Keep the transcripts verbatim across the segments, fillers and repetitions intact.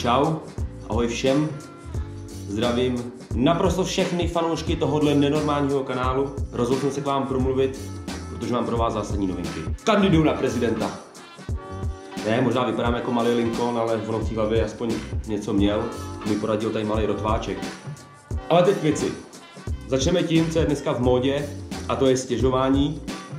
Čau, ahoj všem, zdravím naprosto všechny fanoušky tohohle nenormálního kanálu. Rozhodl jsem se k vám promluvit, protože mám pro vás zásadní novinky. Kandiduju na prezidenta. Ne, možná vypadám jako malý Lincoln, ale ono v té hlavě aspoň něco měl. Mi poradil tady malý rotváček. Ale teď k věci. Začneme tím, co je dneska v módě, a to je stěžování,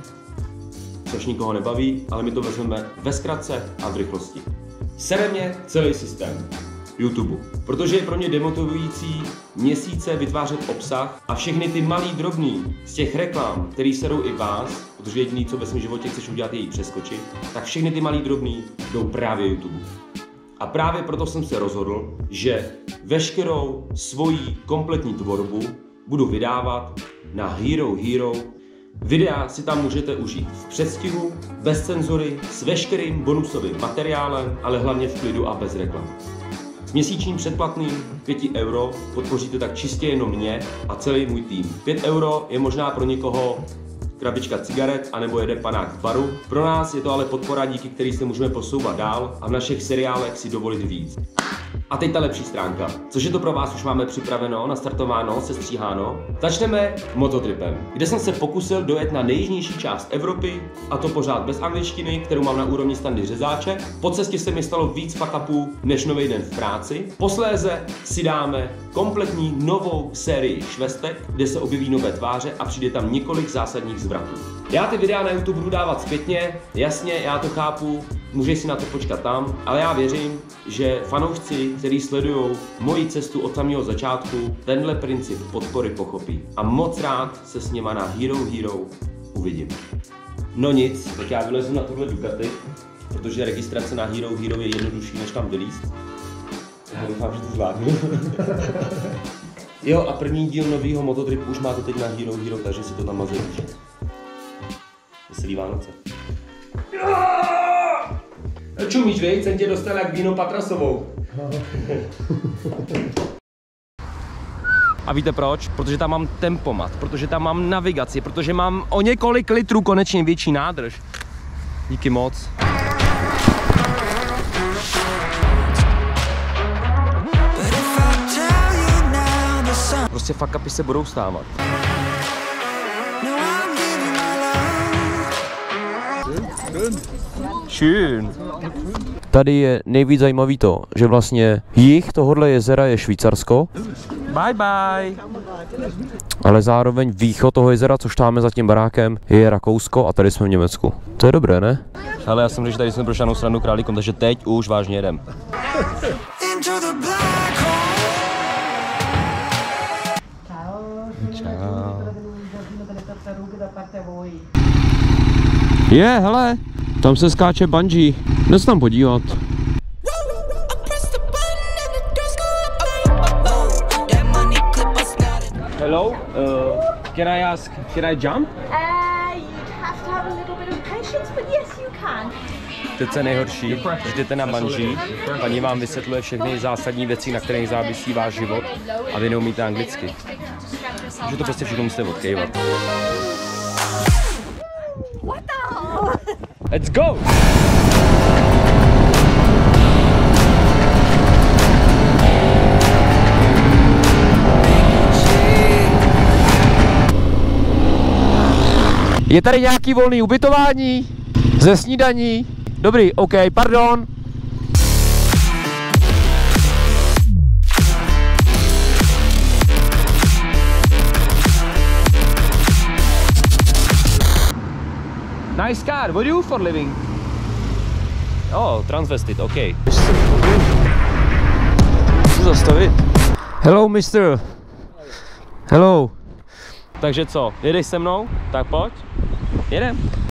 což nikoho nebaví, ale my to vezmeme ve zkratce a v rychlosti. Sere mě celý systém YouTube, protože je pro mě demotivující měsíce vytvářet obsah a všechny ty malý drobný z těch reklam, který serou i vás, protože jediný, co ve svém životě chceš udělat, je jí přeskočit, tak všechny ty malý drobný jdou právě YouTube. A právě proto jsem se rozhodl, že veškerou svoji kompletní tvorbu budu vydávat na Hero Hero. Videa si tam můžete užít v předstihu, bez cenzury, s veškerým bonusovým materiálem, ale hlavně v klidu a bez reklam. S měsíčním předplatným pěti euro podpoříte tak čistě jenom mě a celý můj tým. pět euro je možná pro někoho krabička cigaret anebo jeden panák v baru. Pro nás je to ale podpora, díky který se můžeme posouvat dál a v našich seriálech si dovolit víc. A teď ta lepší stránka. Což je to pro vás už máme připraveno, nastartováno, sestříháno. Začneme mototripem, kde jsem se pokusil dojet na nejjižnější část Evropy, a to pořád bez angličtiny, kterou mám na úrovni Standy Řezáče. Po cestě se mi stalo víc fuck upů než nový den v práci. Posléze si dáme kompletní novou sérii švestek, kde se objeví nové tváře a přijde tam několik zásadních zvratů. Já ty videa na YouTube budu dávat zpětně, jasně, já to chápu, můžeš si na to počkat tam, ale já věřím, že fanoušci, kteří sledují moji cestu od samého začátku, tenhle princip podpory pochopí. A moc rád se s něma na Hero Hero uvidím. No nic, tak já vylezu na tohle Ducati, protože registrace na Hero Hero je jednodušší, než tam vylízt. Já doufám, že to zvládnu. Jo, a první díl nového mototripu už máte teď na Hero Hero, takže si to tam mazej může. Veselý Vánoce. Čumíš, vej? Jsem tě dostal jak víno Patrasovou. A víte proč? Protože tam mám tempomat, protože tam mám navigaci, protože mám o několik litrů konečně větší nádrž. Díky moc. Prostě fuck upy se budou stávat. Schön. Tady je nejvíc zajímavý to, že vlastně jih tohohle jezera je Švýcarsko. Bye bye. Ale zároveň východ toho jezera, což táme za tím barákem, je Rakousko a tady jsme v Německu. To je dobré, ne? Ale já jsem řekl, že tady jsme prošel stranu králíkom, takže teď už vážně jedem. Je, hele, tam se skáče bungee. Jde se tam podívat. Hello, uh, can I ask, can I jump? Uh, you'd have to have a little bit of patience, but yes, you can. Teď je nejhorší, když jdete na bungee, paní vám vysvětluje všechny zásadní věci, na kterých závisí váš život a vy neumíte anglicky. Takže to prostě všechno musíte odkejvat. Let's go! Je tady nějaký volný ubytování? Ze snídaní? Dobrý, OK, pardon. Nice car, what do you for living? Oh, transvestit, OK. Musím zastavit. Hello, mister. Hello. Takže co, jedeš se mnou? Tak pojď. Jedem.